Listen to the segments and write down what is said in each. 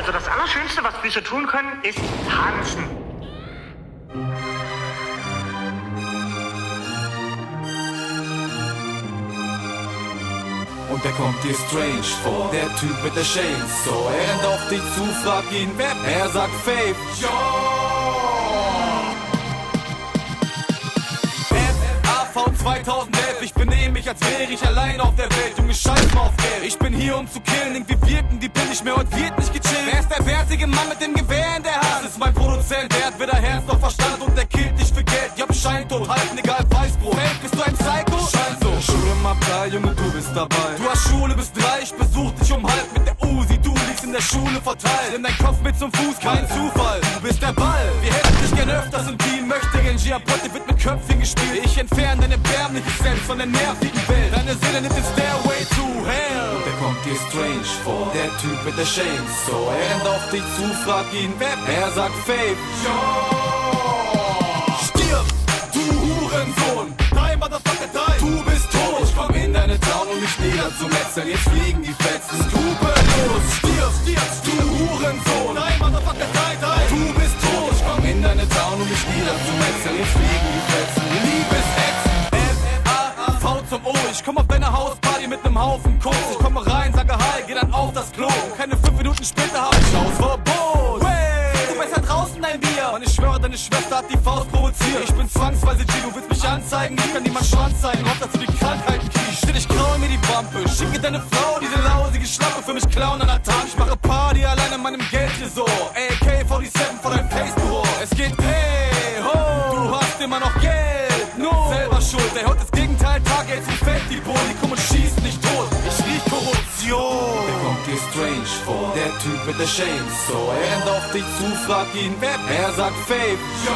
Also das Allerschönste, was Füße tun können, ist tanzen. Und der kommt dir strange vor, der Typ mit der Chainsaw. Er rennt auf dich zu, frag ihn, wer? Er sagt Faith, yo! FAV 2011, ich benehme mich, als wäre ich allein auf der Welt. Junge, scheiß mal auf Geld. Ich bin hier, um zu killen, irgendwie wirken die Bill nicht mehr und wird nicht gechillt. Wer ist der bärtige Mann mit dem Gewehr in der Hand? Das ist mein Produzent, der hat weder Herz noch Verstand und der killt dich für Geld. Job scheintod, halten egal Weißbrot. Faith, bist du ein Psycho? Scheint so. Schule im Abteil, Junge, du bist dabei. Du hast Schule bis 3, ich besuch dich um halb mit der Uzi. Du liegst in der Schule verteilt. Nimm dein Kopf mit zum Fuß, kein Zufall. Du bist der Ball. Wir hätten dich gern öfters im Team. Möchte gern Giapotte wird mit Köpfchen gespielt. Ich entferne deine erbärmliche Sense von der nervigen Welt. Deine Seele nimmt den Stairway to Hell. Und der kommt dir strange vor, der Typ mit der Chainsaw. Er rennt auf dich zu, frag ihn, wer? Er sagt Faith, yo! Stirb, du Hurensohn! Die Motherfucker, die! Du bist tot! Ich komm in deine Town, um mich niederzumetzeln. Jetzt fliegen die Fetzen. Skrupellos! Stirb, du Hurensohn! Die Motherfucker, die! Du bist tot! Ich komm in deine Town, um mich niederzumetzeln. Jetzt fliegen die Fetzen. Liebesex! V zum O, ich komm auf deine Hausparty mit nem Haufen Koks. Ich komme rein, sage Hi, geh dann auf das Klo. Keine 5 Minuten später hab ich Hausverbot. Du bist ja draußen dein Bier. Und ich schwöre, deine Schwester hat die Faust provoziert. Ich bin zwangsweise G, du willst mich anzeigen. Ich kann dir mal Schwanz zeigen, ob dass du die Krankheiten kriegst. Shit, ich kraul mir die Wampe. Schicke deine Frau, diese lausige Schlampe für mich klauen an der Tag. Ich mache Party allein in meinem Geldtresor. AK-47 vor deinem Face-Büro. Es geht hey, ho, du hast immer noch Geld. No, selber schuld, der hört das Gegenteil. Targets und fällt die Bohnen, die kommen und schießen nicht tot. Ich riech Korruption. Der kommt dir strange vor, der Typ mit der Chainsaw. Er rennt auf dich zu, frag ihn, wer? Er sagt Faith, yo!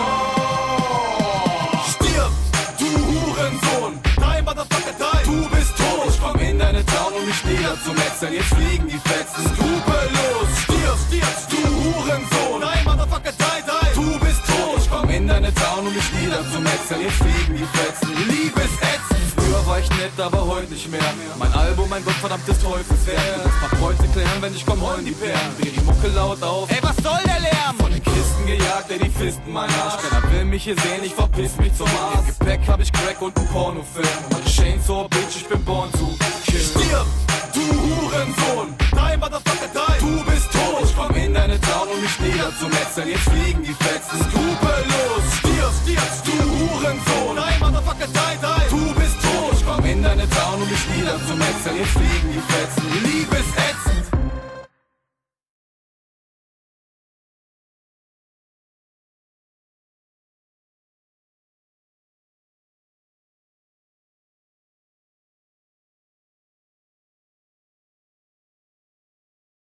Stirb, du Hurensohn! Die Motherfucker, die! Du bist tot! Ich komm in deine Town, um mich niederzumetzeln. Jetzt fliegen die Fetzen. Skrupellos! Stirb, du Hurensohn! Die Motherfucker, die! Du bist tot! Ich komm in deine Town, um mich niederzumetzeln. Jetzt fliegen die Fetzen. Liebesätzend! Früher war ich nett, aber heute nicht mehr. Mein Album, mein gottverdammtes Teufelswerk. Das macht heute klären, wenn ich komm, heulen die Perlen. Dreh die Mucke laut auf. Ey, was soll der Lärm? Von den Kisten gejagt, ey, die Fisten mein Arsch. Keiner will mich hier sehen, ich verpiss mich zum Mars. Im Gepäck hab ich Crack und ein Pornofilm. Meine Chainsaw, Bitch, ich bin born to kill. Stirb, du Hurensohn! Die Motherfucker, die! Du bist tot! Ich komm in deine Town, um mich niederzumetzeln. Jetzt fliegen die Fetzen.